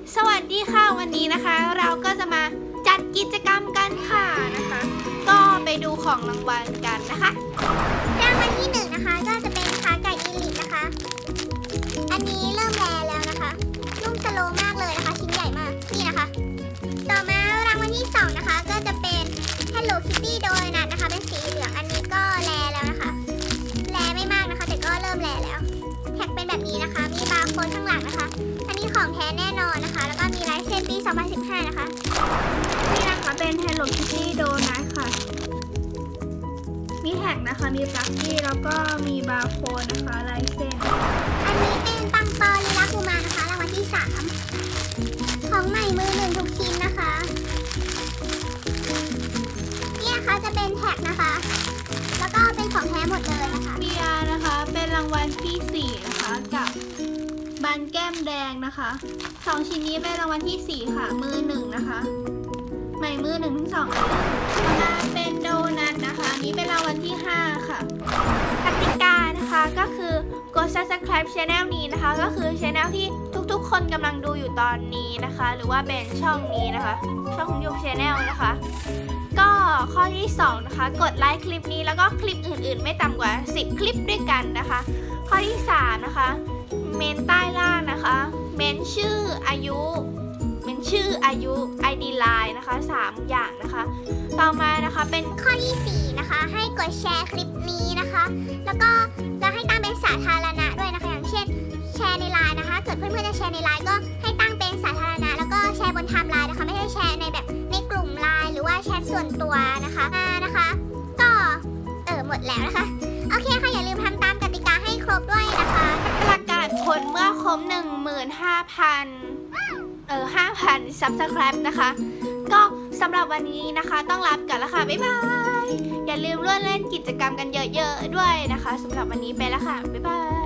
สวัสดีค่ะวันนี้นะคะเราก็จะมาจัดกิจกรรมกันค่ะนะคะก็ไปดูของรางวัลกันนะคะรางวัลที่1นะคะก็จะเป็นขาไก่อีลิทนะคะอันนี้เริ่มแล้วนะคะนุ่มสโลว์มากเลยนะคะชิ้นใหญ่มากนี่นะคะต่อมารางวัลที่2นะคะก็จะเป็น Hello Kitty โดนัทนะคะเป็นสีเหลืองอันนี้ก็แล้วนะคะแลไม่มากนะคะแต่ก็เริ่มแล้วแท็กเป็นแบบนี้นะคะมีบาร์โค้ดข้างหลังนะคะอันนี้ของแท้แน่นอนนะคะแล้วก็มีลายเซ็นปี 2015นะคะนี่นะคะเป็น Hello Kitty โดนัทค่ะมีแท็กนะคะมีปลั๊กกี้แล้วก็มีบาร์โค้ดนะคะลายเซ็นอันนี้เป็นปังปอลีลาคูมานะคะรางวัลที่3ของใหม่มือ1ทุกชิ้นนะคะนี่นะคะจะเป็นแท็กนะคะแล้วก็เป็นของแท้หมดเลยนะคะเบียร์นะคะเป็นรางวัลที่4นะคะกับบันแก้มแดงนะคะ2ชิ้นนี้เป็นรางวัลที่4ค่ะมือ1นะคะใหม่มือ1ทั้ง2เลยต่อมาเป็นโดนัทนะคะนี้เป็นรางวัลที่5ค่ะกติกานะคะก็คือกด subscribe channel นี้นะคะก็คือ channel ที่ทุกๆคนกำลังดูอยู่ตอนนี้นะคะหรือว่าเป็นช่องนี้นะคะช่องของยุค channel นะคะก็ข้อที่2นะคะกดไลค์คลิปนี้แล้วก็คลิปอื่นๆไม่ต่ำกว่า10คลิปด้วยกันนะคะข้อที่3นะคะเมนใต้ล่างนะคะเมนชื่ออายุID Line นะคะ3อย่างนะคะต่อมานะคะเป็นข้อที่4นะคะให้กดแชร์คลิปนี้นะคะแล้วก็จะให้ตั้งเป็นสาธารณะด้วยนะคะอย่างเช่นแชร์ในไลน์นะคะเกิดเพื่อนๆจะแชร์ในไลน์ก็ให้ตั้งเป็นสาธารณะแล้วก็แชร์บนไทม์ไลน์นะคะไม่ใช่แชร์ในแบบในกลุ่มไลน์หรือว่าแชทส่วนตัวนะคะก็หมดแล้วนะคะโอเคค่ะอย่าลืมทำตามกติกาให้ครบด้วยนะคะประกาศผลเมื่อครบ 5,000 Subscribe นะคะก็สำหรับวันนี้นะคะต้องลาไปก่อนแล้วค่ะบ๊ายบายอย่าลืมร่วมเล่นกิจกรรมกันเยอะๆด้วยนะคะสำหรับวันนี้ไปแล้วค่ะบ๊ายบาย